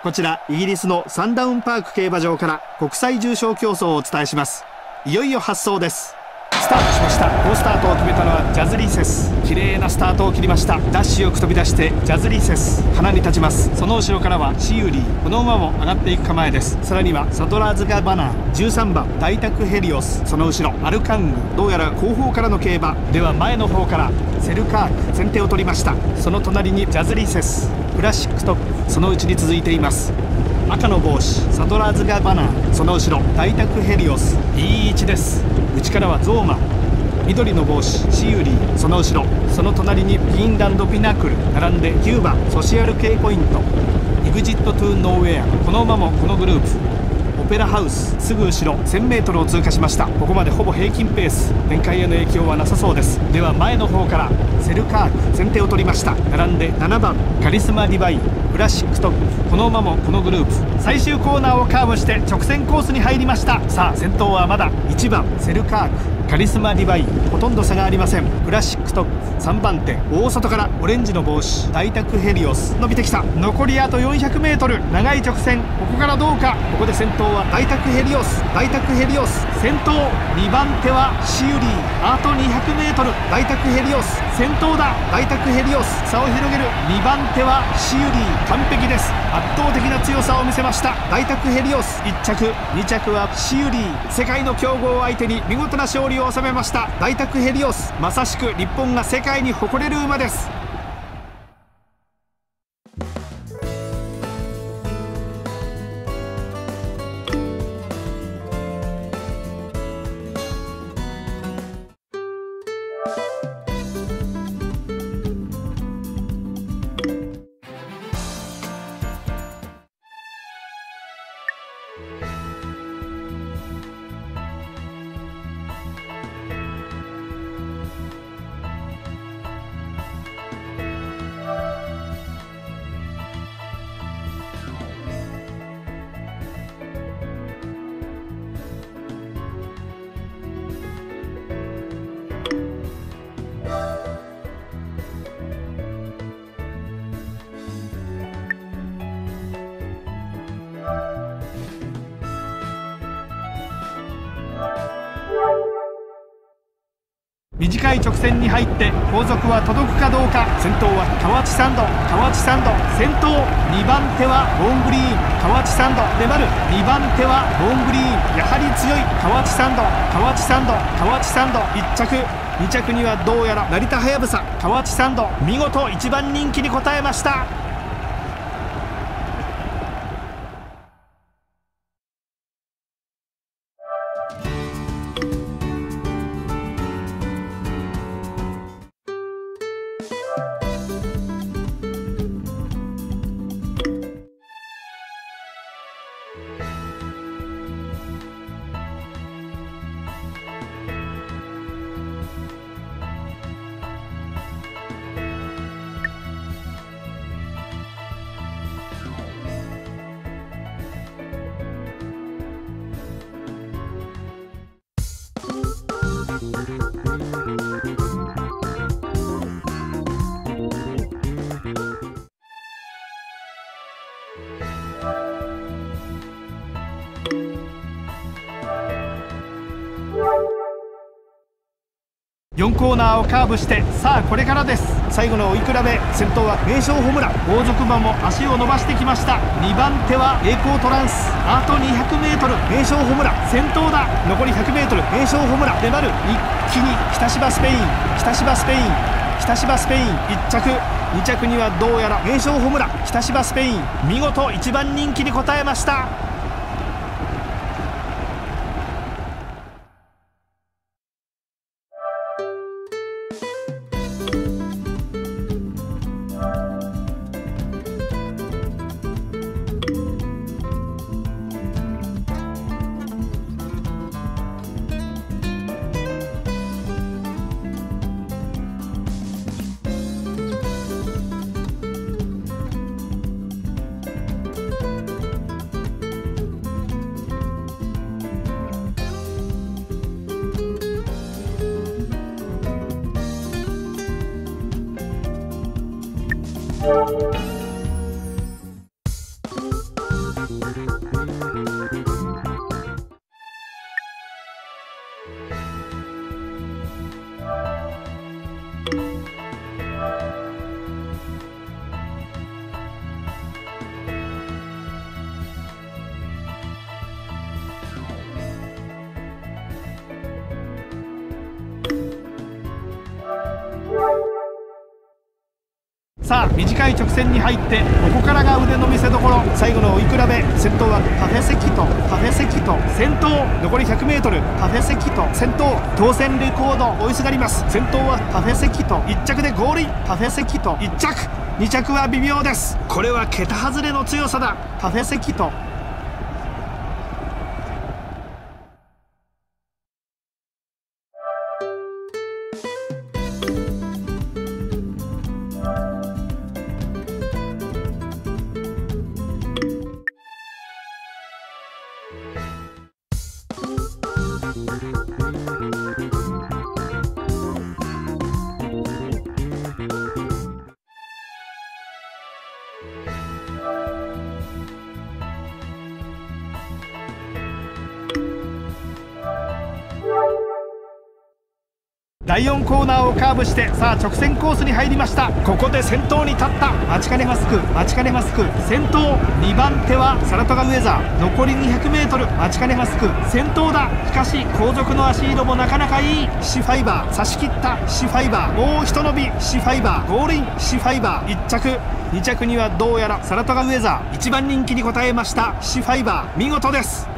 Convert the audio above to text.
こちらイギリスのサンダウンパーク競馬場から国際重賞競争をお伝えします。いよいよ発走です。スタートしました。好スタートを決めたのはジャズリーセス。綺麗なスタートを切りました。ダッシュよく飛び出してジャズリーセス鼻に立ちます。その後ろからはシユリー、この馬も上がっていく構えです。さらにはサドラーズガバナー、13番大宅ヘリオス、その後ろアルカング、どうやら後方からの競馬では前の方からセルカーク先手を取りました。その隣にジャズリーセス、クラシックトップ、そのうちに続いています。赤の帽子サドラーズガバナー、その後ろ大宅ヘリオス、いい位置です。内からはゾーマ、緑の帽子シユリー、その後ろその隣にフィンランドピナクル、並んで9番ソシアル系ポイント、イグジットトゥーノーウェア、この馬もこのグループ。オペラハウスすぐ後ろ 1000m を通過しました。ここまでほぼ平均ペース、展開への影響はなさそうです。では前の方からセルカーク先手を取りました。並んで7番カリスマディバイン、クラシックトップ、この馬もこのグループ。最終コーナーをカーブして直線コースに入りました。さあ先頭はまだ1番セルカーク、カリスマディバイン、ほとんど差がありません。クラシックトップ3番手、大外からオレンジの帽子大宅ヘリオス、伸びてきた。残りあと 400m、 長い直線、ここからどうか。ここで先頭は大宅ヘリオス、大宅ヘリオス先頭。2番手はシユリー、あと 200m、 大宅ヘリオス先頭だ。大宅ヘリオス差を広げる。2番手はシユリー、完璧です。圧倒的な強さを見せました大宅ヘリオス。1着2着はシユリー、世界の強豪を相手に見事な勝利を収めました大宅ヘリオス。まさしく日本が世界に誇れる馬です。短い直線に入って後続は届くかどうか。先頭は河内サンド、河内サンド先頭。2番手はボーングリーン、河内サンド粘る。2番手はボーングリーン、やはり強い河内サンド、河内サンド、河内サンド。1着2着にはどうやら成田はやぶさ、河内サンド見事1番人気に応えました。4コーナーをカーブして、さあこれからです。最後の追い比べ、先頭は名将ホムラ、後続馬も足を伸ばしてきました。2番手は栄光トランス、あと 200m、 名将ホムラ先頭だ。残り 100m、 名将ホムラ粘る。一気に北芝スペイン、北芝スペイン、北芝スペイン。1着2着にはどうやら名将ホムラ、北芝スペイン見事1番人気に応えました。 さあ短い直線に入ってここからが腕の見せ所。最後の追い比べ。先頭はパフェセキト、パフェセキト先頭。残り 100m、 パフェセキト先頭。当選レコード追いすがります。先頭はパフェセキト。1着でゴールイン。パフェセキト1着、2着は微妙です。これは桁外れの強さだ。パフェセキト。第4コーナーをカーブして、さあ直線コースに入りました。ここで先頭に立った。マチカネマスク、マチカネマスク先頭。2番手はサラトガウェザー。残り 200m、 マチカネマスク先頭だ。しかし後続の足色もなかなかいい。シファイバー差し切った。シファイバーもうひと伸び。シファイバーゴールイン。シファイバー1着、2着にはどうやらサラトガウェザー。1番人気に応えました。シファイバー見事です。